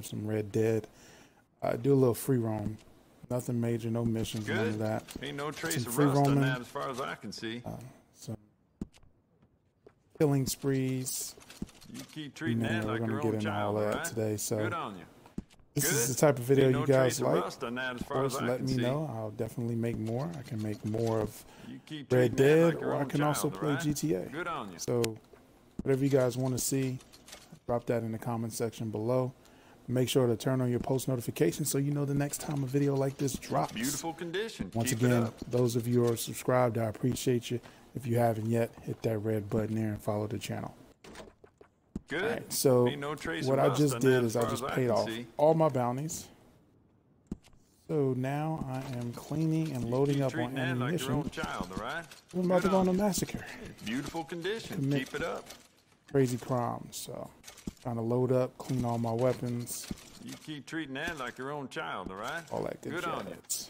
of some Red Dead. Do a little free roam. Nothing major, no missions, none of that. Ain't no trace Some of free rust on roaming, that as far as I can see. some killing sprees. You keep treating that like we're your gonna get own into child, all that right? today. So Good on you. this Good. is the type of video Ain't you no guys trace of like. rust on that as Of far as course, I let can me see. know. I'll definitely make more. I can make more of You keep Red treating that Dead, like your or I own can also child, play right? GTA. Good on you. So whatever you guys want to see, drop that in the comment section below. Make sure to turn on your post notifications so you know the next time a video like this drops. Beautiful condition. Once Keep it again, up. those of you who are subscribed, I appreciate you. If you haven't yet, hit that red button there and follow the channel. Good. All right, so Ain't no trace what of I rust just on did that is as I far just as paid can off see. all my bounties. So now I am cleaning and loading Keep up on treating that like your ammunition. own child, all right? I'm about to Good go on on a you. massacre. Beautiful condition. Commit Keep it up. crazy crimes. So trying to load up, clean all my weapons, You keep treating that like your own child, all right? all that good on you. jazz.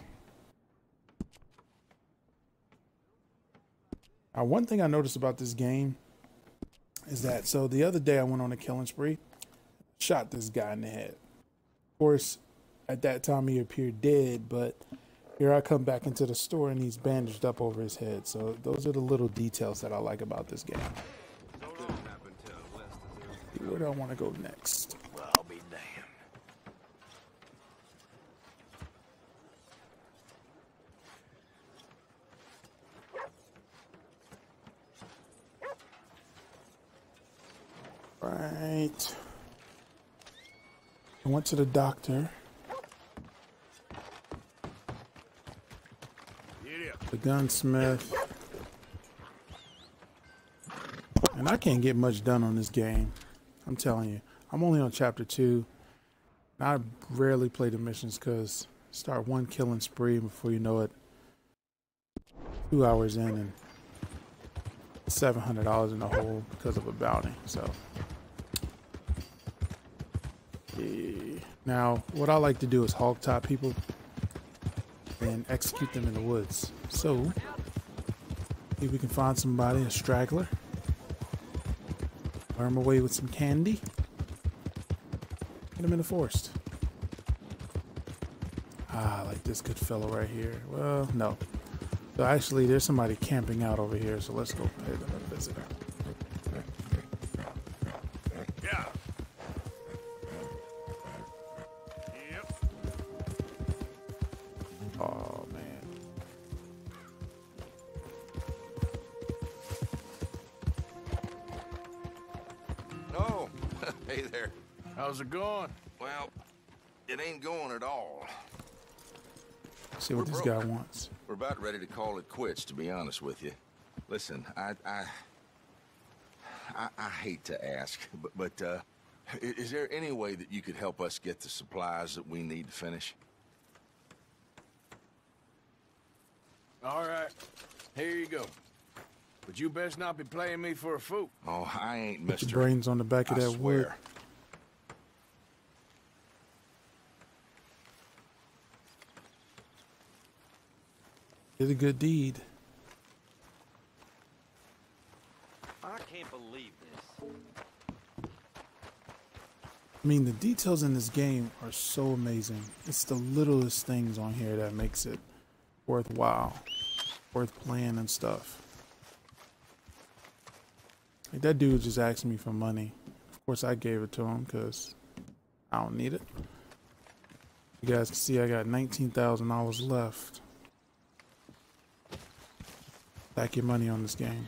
Now, one thing I noticed about this game is that, so the other day I went on a killing spree, shot this guy in the head. Of course, at that time he appeared dead, but here I come back into the store and he's bandaged up over his head. So those are the little details that I like about this game. Where do I want to go next? Well, I'll be damned. Right. I went to the doctor. The gunsmith. And I can't get much done on this game. I'm telling you. I'm only on chapter 2. I rarely play the missions because start one killing spree before you know it. 2 hours in and $700 in the hole because of a bounty. So yeah. Now what I like to do is hog tie people and execute them in the woods. So if we can find somebody, a straggler, lure him away with some candy, get him in the forest. Ah, like this good fellow right here. Well, no. So actually, there's somebody camping out over here, so let's go pay them a visit. Yeah. Yep. Oh, man. Oh, hey there. How's it going? Well, it ain't going at all. See what We're this broke. guy wants. We're about ready to call it quits, to be honest with you. Listen, I hate to ask, but is there any way that you could help us get the supplies that we need to finish? All right. Here you go. But you best not be playing me for a fool. Oh, I ain't Put Mr. your brains on the back of I that wood. swear. Did a good deed. I can't believe this. I mean, the details in this game are so amazing. It's the littlest things on here that makes it worthwhile, worth playing and stuff. Like that dude just asked me for money. Of course, I gave it to him because I don't need it. You guys can see I got $19,000 left. Stack your money on this game.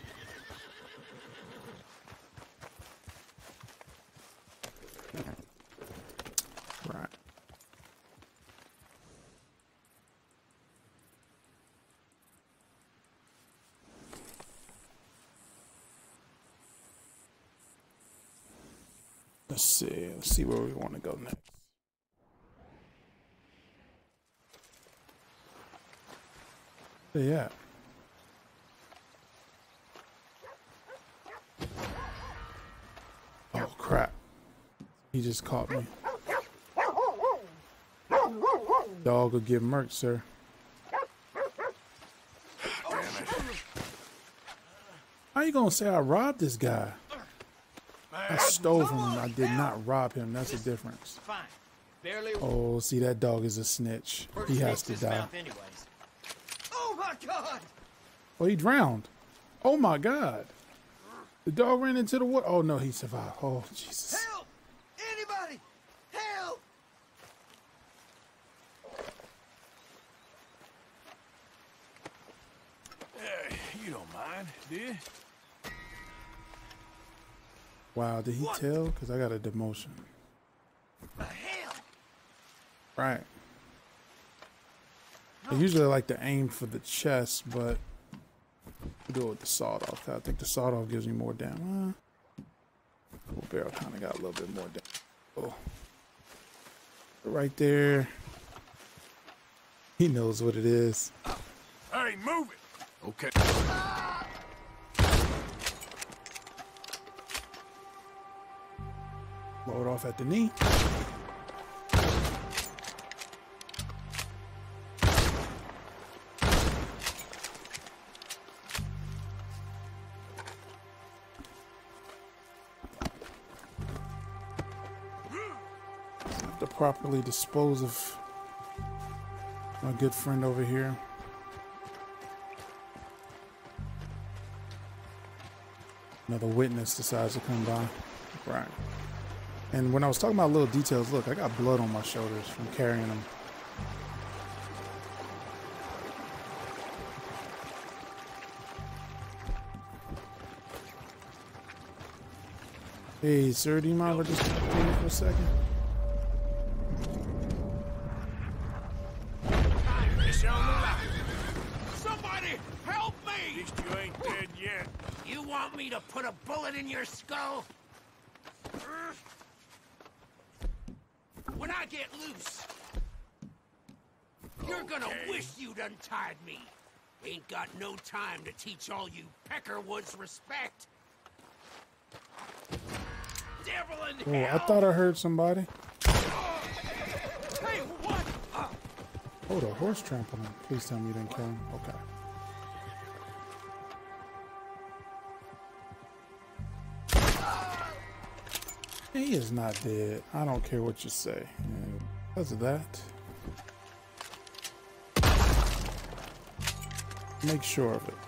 Right. Let's see where we want to go next. Yeah. Oh crap. He just caught me. Dog will get murked, sir. How you gonna say I robbed this guy? I stole from him. I did not rob him. That's the difference. Fine. Barely. Oh, see, that dog is a snitch. He has to die. Anyways. Oh my God! Oh, he drowned. Oh my God. The dog ran into the water. Oh no, he survived. Oh, Jesus. Help! Anybody! Help! You don't mind, do you? Wow, did he tell? Because I got a demotion. The hell! Right. I usually like to aim for the chest, but we'll do it with the sawed-off. I think the sawed-off gives me more damage. Full barrel kind of got a little bit more damage. Oh. Right there. He knows what it is. Hey, move it! Okay. Load off at the knee. Have to properly dispose of my good friend over here. Another witness decides to come by. Right. And when I was talking about little details, look, I got blood on my shoulders from carrying them. Hey, sir, do you mind if I just stay here for a second? Somebody help me! At least you ain't dead yet. You want me to put a bullet in your skull? When I get loose, you're gonna wish you'd untied me. Ain't got no time to teach all you Peckerwoods respect. Devil in Oh, hell! I thought I heard somebody. Hey, what? Oh, the horse trampled him. Please tell me you didn't kill him. Okay. He is not dead. I don't care what you say. And because of that, make sure of it.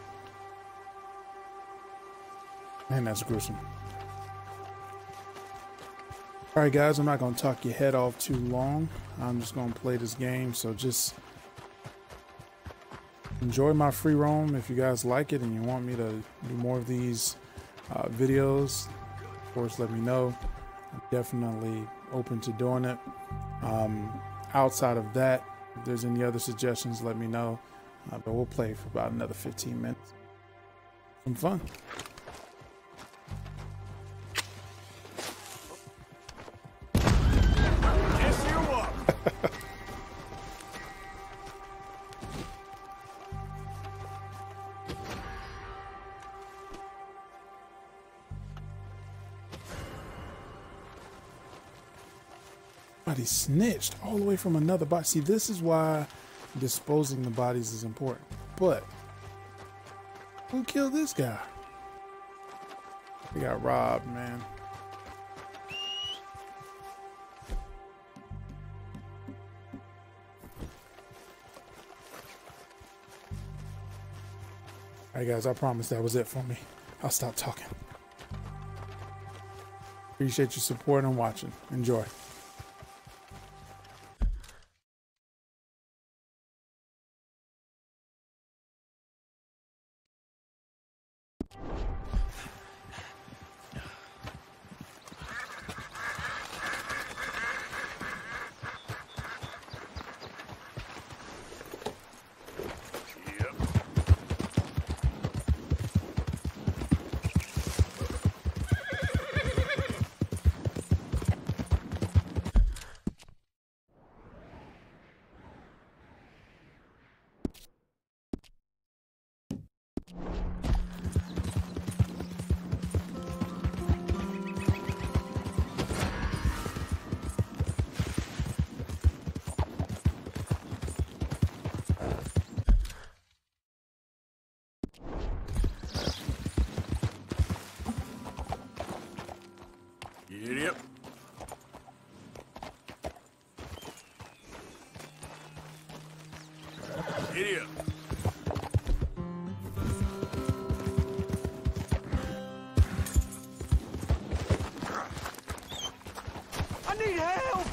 Man, that's gruesome. Alright guys, I'm not going to talk your head off too long. I'm just going to play this game, so just enjoy my free roam. If you guys like it and you want me to do more of these videos, of course let me know. I'm definitely open to doing it. Outside of that, if there's any other suggestions, let me know. But we'll play for about another 15 minutes. Some fun. Yes, you are. But he snitched all the way from another body. See, this is why disposing the bodies is important. But who killed this guy? He got robbed, man. Alright guys, I promise that was it for me. I'll stop talking. Appreciate your support and watching. Enjoy. Yep. Giddy up. I need help!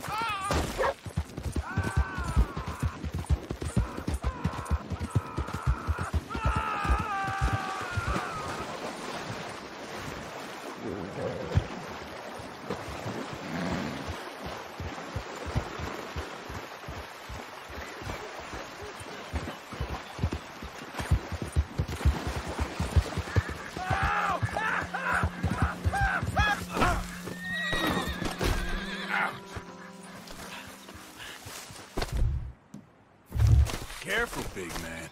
Careful, big man.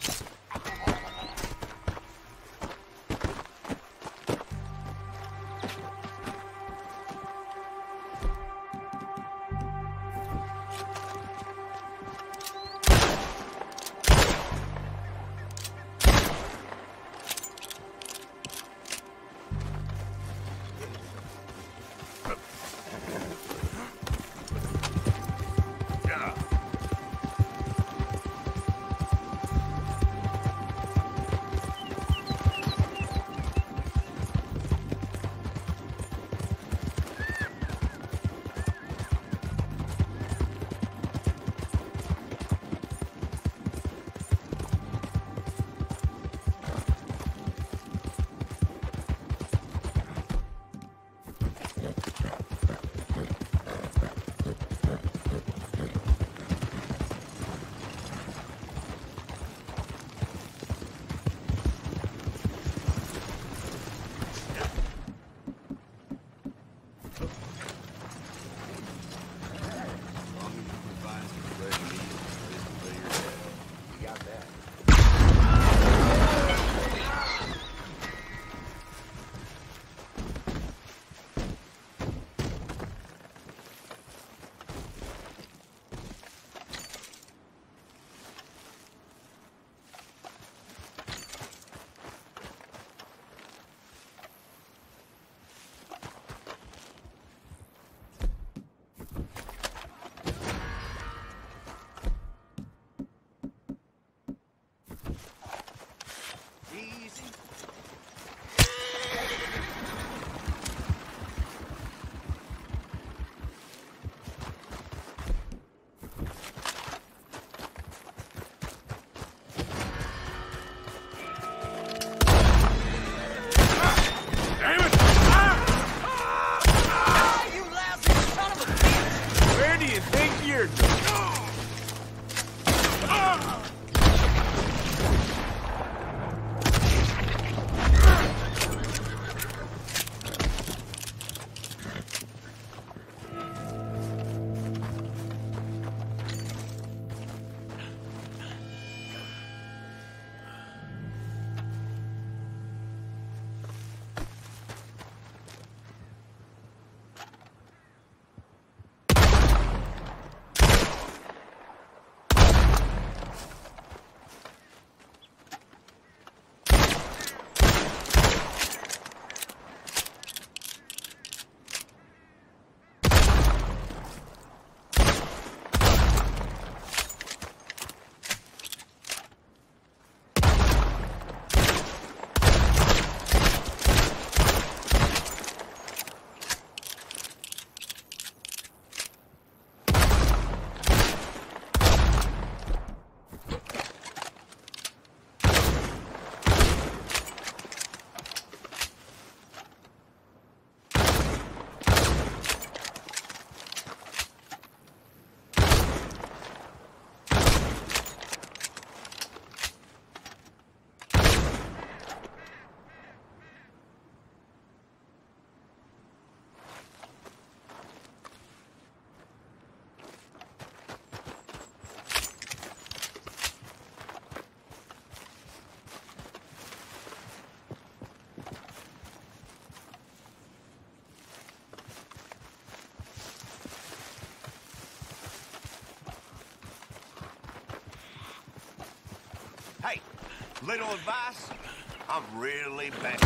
Hey, little advice? I'm really bad.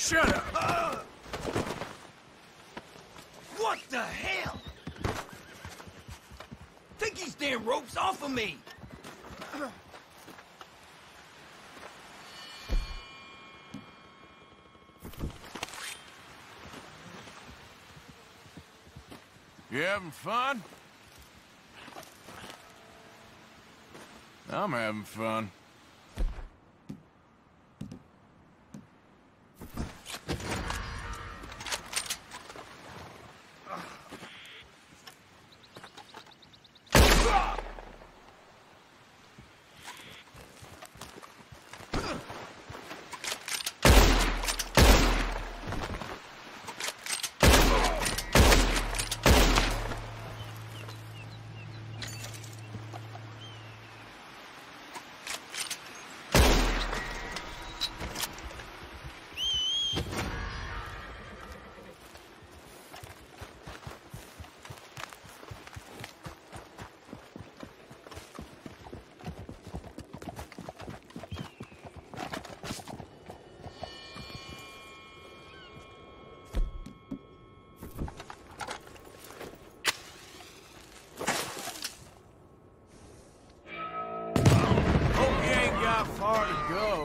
Shut up! What the hell? Take these damn ropes off of me! You having fun? I'm having fun. Far to go.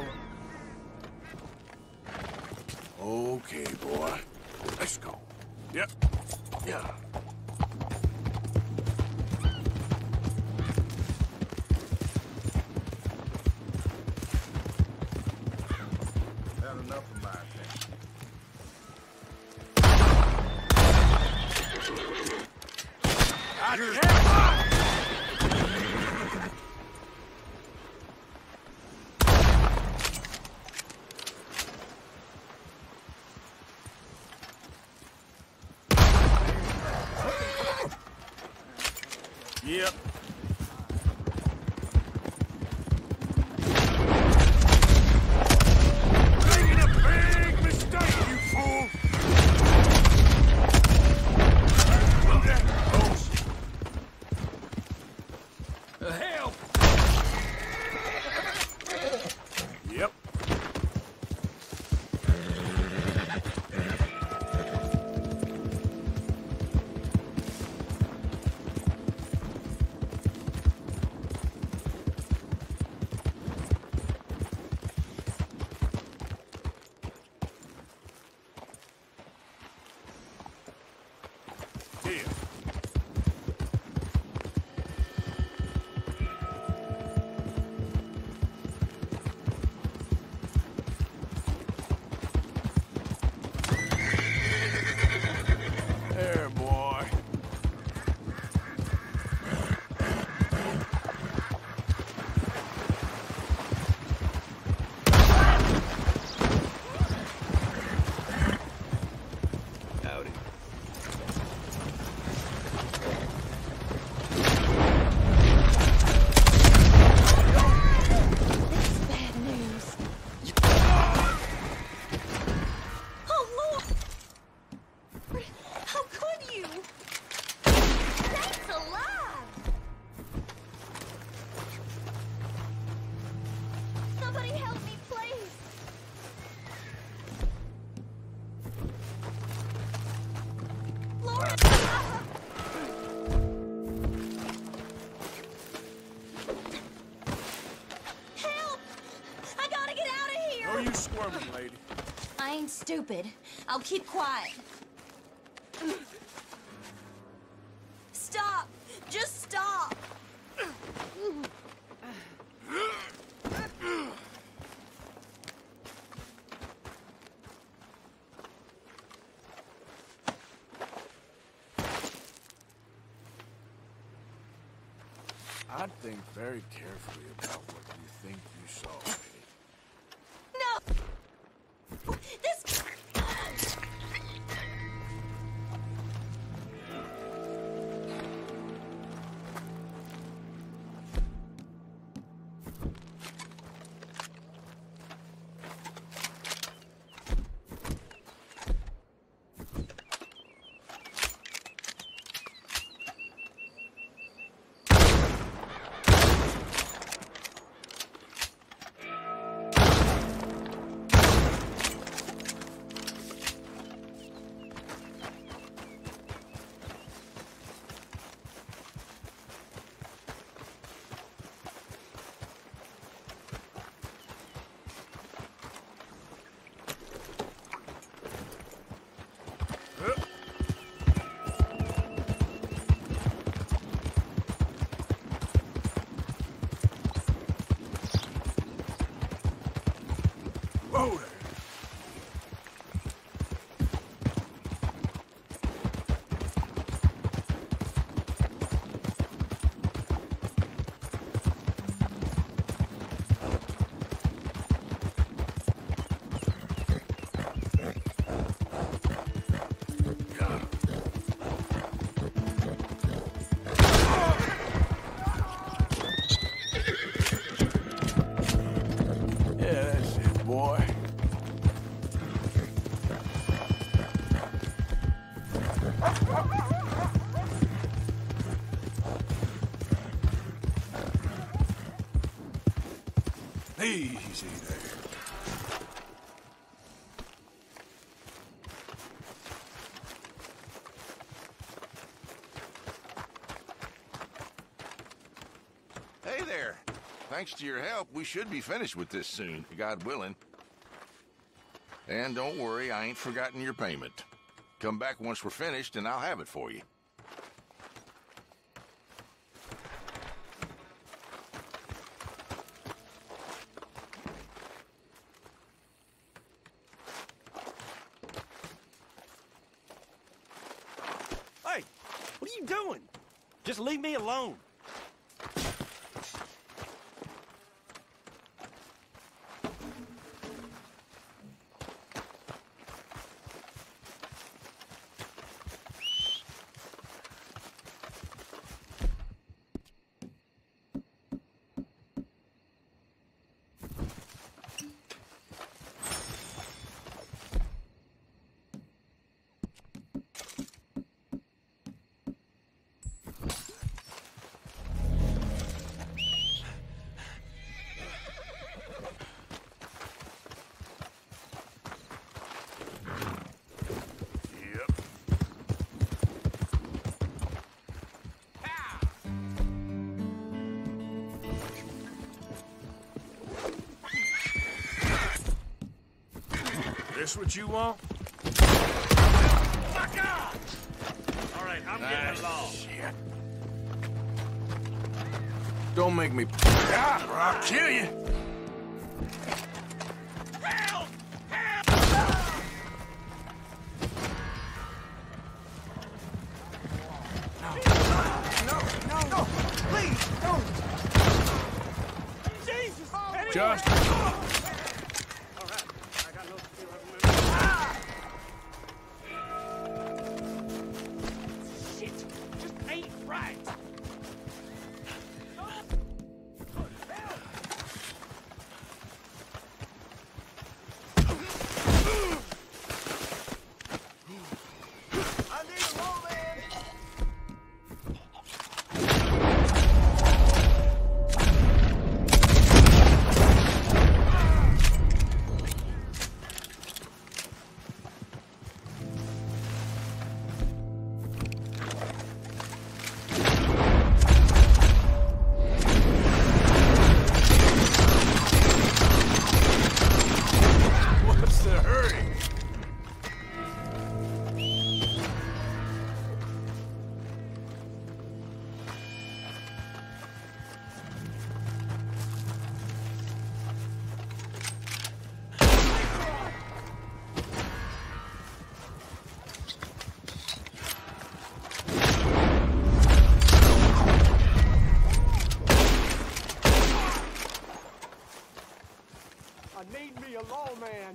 Okay, boy. Let's go. Yep. Yeah. Had enough of my attention. Yep. Making a big mistake, you fool! Help! Yep. Here. There, boy. Howdy. That's bad news. Oh, Lord! How could you? That's alive! Somebody help me, please! Laura! Help! I gotta get out of here! No use squirming, lady. I ain't stupid. I'll keep quiet. Stop! Just stop! I'd think very carefully about what you think you saw, lady. No! This... Oh, yeah, that's it, boy. Easy there. Hey there. Thanks to your help, we should be finished with this soon, God willing. And don't worry, I ain't forgotten your payment. Come back once we're finished and I'll have it for you. Hey, what are you doing? Just leave me alone. This what you want? Fuck off! All right, I'm getting along. Shit. Don't make me... Ah, or I'll kill you. Help! Help! No, Please, don't! Jesus! Just... Shit! Just ain't right! What's the hurry? I need me a lawman.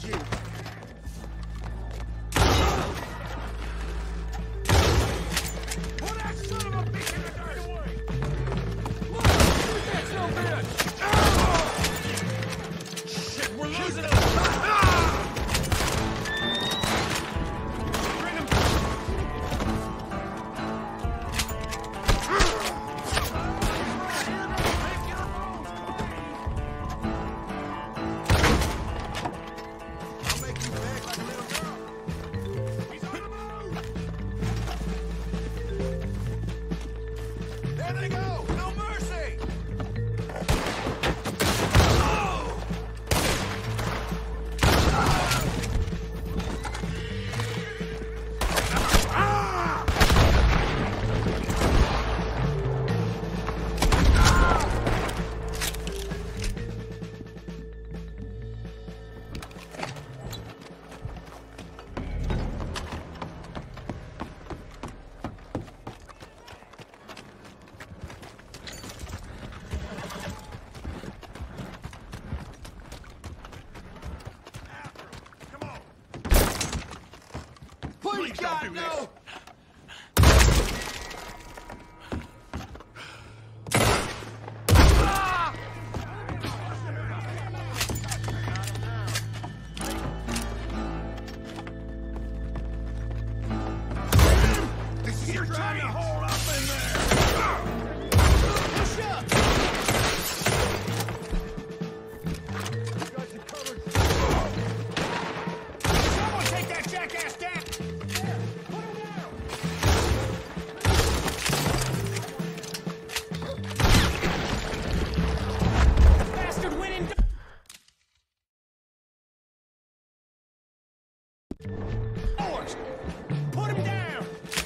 you! Pull that son of a bitch in the dirt! Look! Shoot that son of a bitch! Shit, we're losing him! Bring him! I'll make you beg like a little girl. He's on the move! There they go! No mercy! Please, God, no! This is your time to hold up in there! Push up! You guys are covered. Someone take that jackass down! Put him down! Bastard went in. Force! Put him down!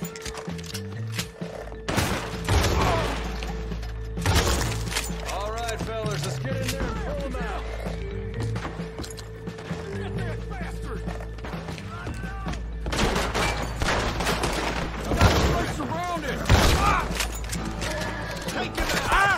All right, fellas, let's get in there and pull him out. Get that bastard! I got the place surrounded! Ah! Take him out! Ah!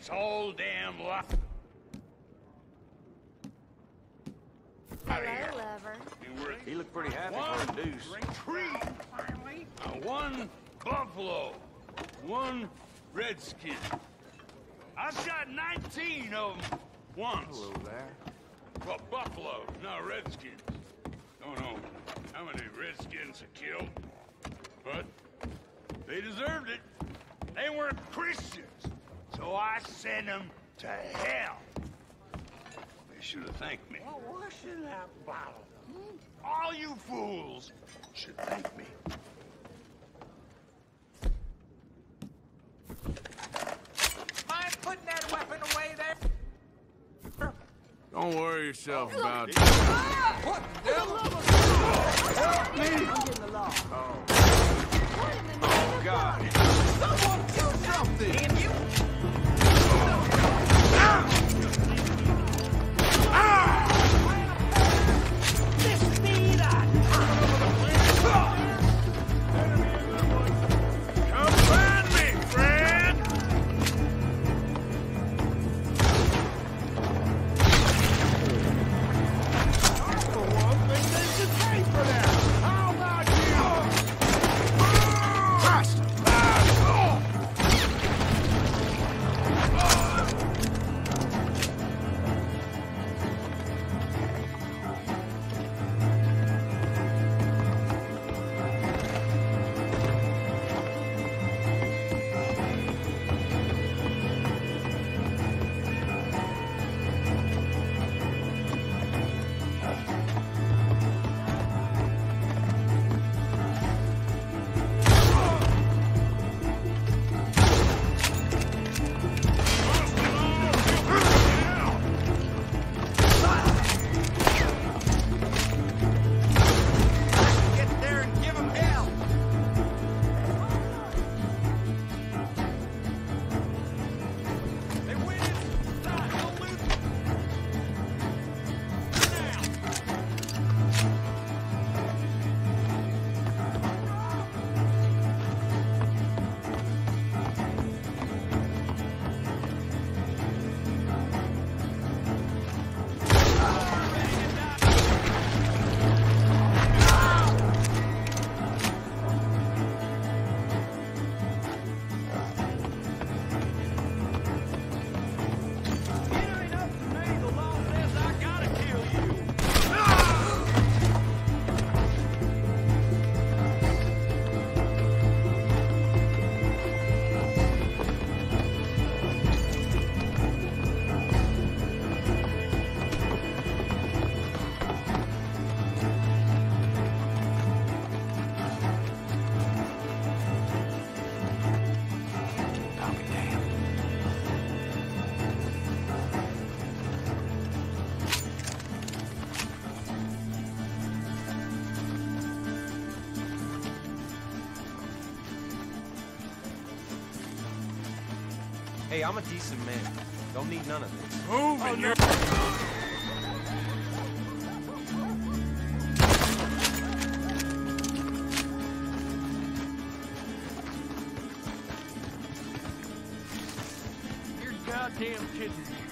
It's all damn lie. Hello, lover. He looked pretty happy for a deuce. One buffalo, one redskin. I shot 19 of them once. Hello there. Well, buffalo, not redskins. Don't know how many redskins I killed, but they deserved it. They weren't Christians, so I sent them to hell. They should have thanked me. Well, what's in that bottle? All you fools should thank me. Mind putting that weapon away there? Don't worry yourself about it. What the devil? Help me! I'm getting the law. What in the name of God. Someone do something! Damn you! This speed Come find me, friend! For one thing, they should pay for that! How about you? Christ! Get there and give him hell! They win! Don't lose! It ain't up to me. The law says I gotta kill you. Hey, I'm a decent man. Don't need none of this. Move and you're... You're goddamn kidding me.